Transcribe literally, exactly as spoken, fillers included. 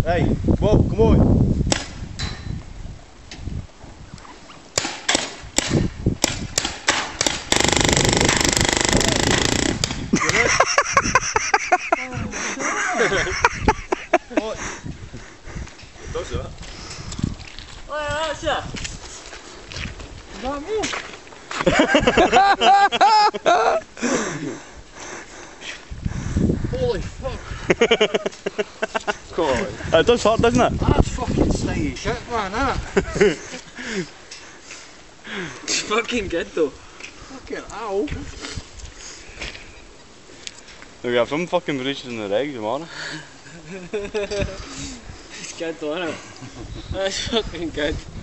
Hey, whoa, come on. What? Does that? Oh yeah, that's it. Is that me? Holy fuck. Come on. It does hurt, doesn't it? That's fucking snaggy shit, man, innit? It's fucking good though. Fucking ow. We have some fucking breaches in the legs, man. It's good though, innit? That's fucking good.